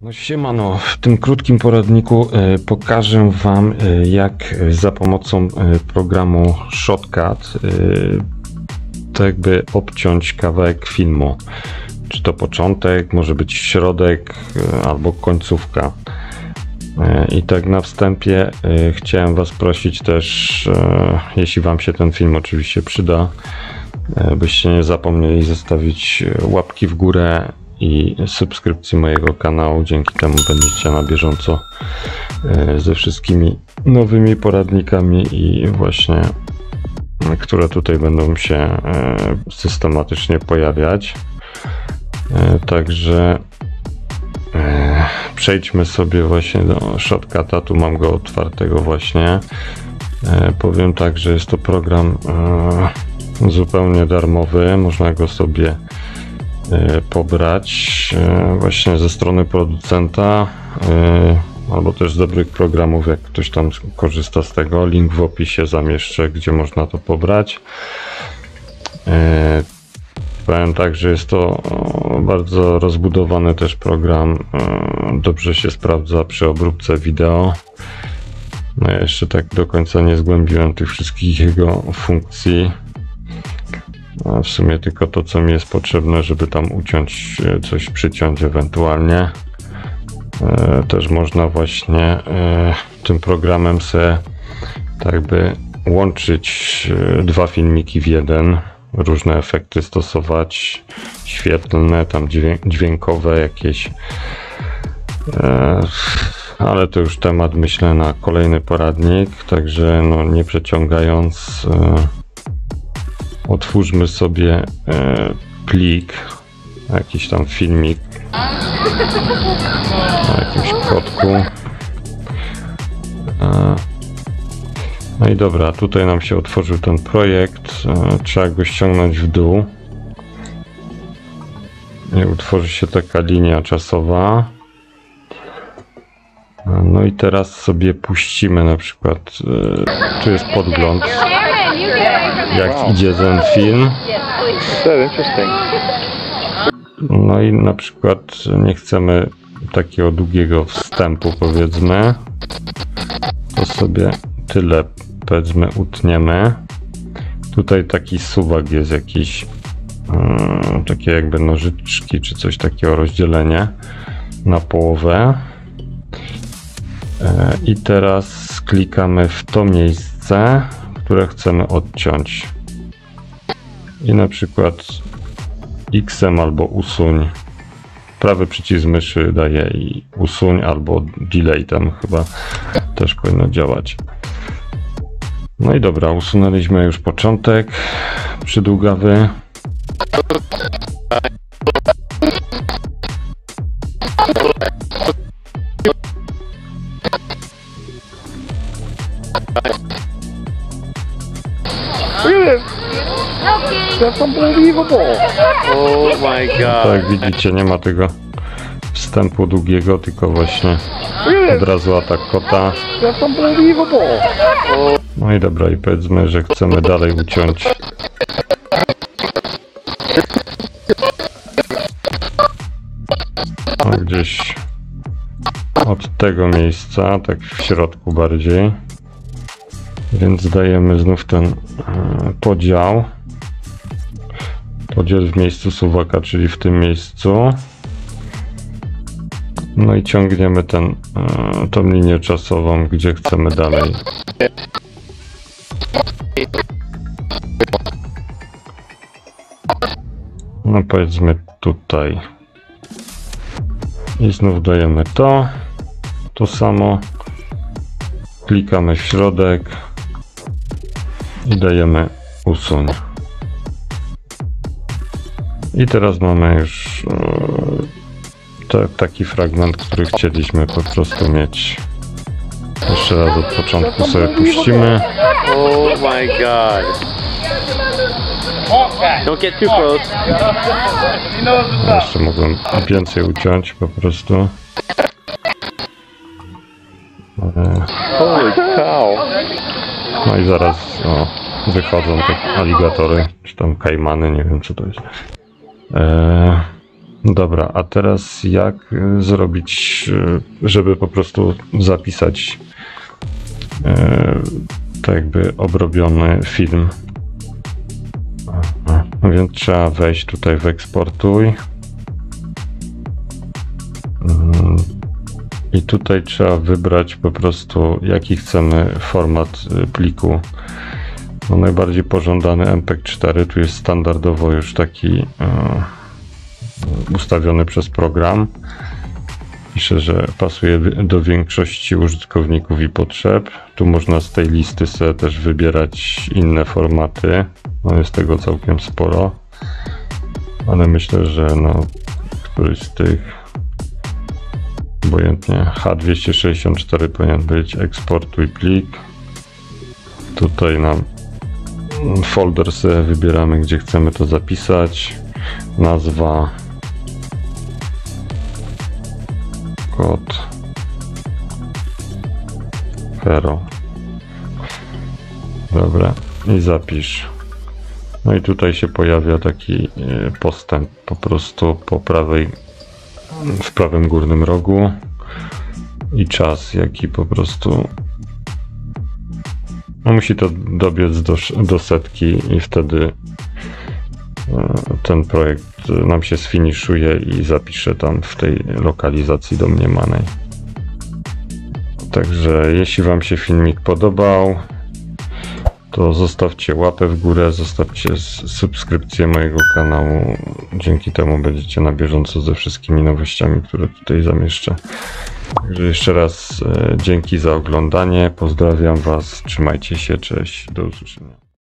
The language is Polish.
No siemano, w tym krótkim poradniku pokażę Wam, jak za pomocą programu Shotcut tak jakby obciąć kawałek filmu. Czy to początek, może być środek albo końcówka. I tak na wstępie chciałem Was prosić też, jeśli Wam się ten film oczywiście przyda, byście nie zapomnieli zostawić łapki w górę i subskrypcji mojego kanału. Dzięki temu będziecie na bieżąco ze wszystkimi nowymi poradnikami i właśnie które tutaj będą się systematycznie pojawiać. Także przejdźmy sobie właśnie do Shotcuta. Tu mam go otwartego właśnie. Powiem tak, że jest to program zupełnie darmowy. Można go sobie pobrać właśnie ze strony producenta albo też z dobrych programów, jak ktoś tam korzysta z tego. Link w opisie zamieszczę, gdzie można to pobrać. Powiem tak, że jest to bardzo rozbudowany też program, dobrze się sprawdza przy obróbce wideo. No ja jeszcze tak do końca nie zgłębiłem tych wszystkich jego funkcji. A w sumie tylko to, co mi jest potrzebne, żeby tam uciąć coś, przyciąć ewentualnie. Też można właśnie tym programem sobie tak jakby łączyć dwa filmiki w jeden, różne efekty stosować, świetlne, tam dźwiękowe jakieś, ale to już temat, myślę, na kolejny poradnik, także no nie przeciągając, otwórzmy sobie plik, jakiś tam filmik na jakimś kotku. No i dobra, tutaj nam się otworzył ten projekt. Trzeba go ściągnąć w dół i utworzy się taka linia czasowa. No i teraz sobie puścimy na przykład, tu jest podgląd, jak idzie ten film. No i na przykład nie chcemy takiego długiego wstępu, powiedzmy, to sobie tyle, powiedzmy, utniemy. Tutaj taki suwak jest jakiś, takie jakby nożyczki czy coś takiego, rozdzielenie na połowę. I teraz klikamy w to miejsce, które chcemy odciąć. I na przykład X-em albo usuń. Prawy przycisk myszy daje i usuń, albo delay tam chyba też powinno działać. No i dobra, usunęliśmy już początek przydługawy. That's unbelievable! Oh my god! Tak, widzicie, nie ma tego wstępu długiego, tylko właśnie od razu atak kota. That's unbelievable! No i dobra, i powiedzmy, że chcemy dalej uciąć. No, gdzieś od tego miejsca, tak w środku bardziej. Więc dajemy znów ten podział. Podział w miejscu suwaka, czyli w tym miejscu. No i ciągniemy tą linię czasową, gdzie chcemy dalej. No powiedzmy tutaj. I znów dajemy to samo. Klikamy w środek i dajemy usuń. I teraz mamy już taki fragment, który chcieliśmy po prostu mieć. Jeszcze raz od początku sobie puścimy. Oh my god! Don't get too close. Jeszcze mogłem więcej uciąć po prostu. Holy cow! No i zaraz wychodzą te aligatory, czy tam kajmany, nie wiem co to jest. Dobra, a teraz jak zrobić, żeby po prostu zapisać tak jakby obrobiony film. Więc trzeba wejść tutaj w eksportuj. I tutaj trzeba wybrać po prostu jaki chcemy format pliku. No, najbardziej pożądany MPEG-4, tu jest standardowo już taki ustawiony przez program. Piszę, że pasuje do większości użytkowników i potrzeb. Tu można z tej listy sobie też wybierać inne formaty. No, jest tego całkiem sporo. Ale myślę, że no, któryś z tych, obojętnie H264 powinien być. Eksportuj plik. Tutaj nam folder sobie wybieramy, gdzie chcemy to zapisać. Nazwa. Kod. Hero. Dobra. I zapisz. No i tutaj się pojawia taki postęp po prostu po prawej, w prawym górnym rogu i czas, jaki po prostu no, musi to dobiec do setki i wtedy ten projekt nam się sfiniszuje i zapisze tam w tej lokalizacji domniemanej. Także jeśli Wam się filmik podobał, to zostawcie łapę w górę, zostawcie subskrypcję mojego kanału. Dzięki temu będziecie na bieżąco ze wszystkimi nowościami, które tutaj zamieszczę. Także jeszcze raz dzięki za oglądanie. Pozdrawiam Was, trzymajcie się, cześć, do usłyszenia.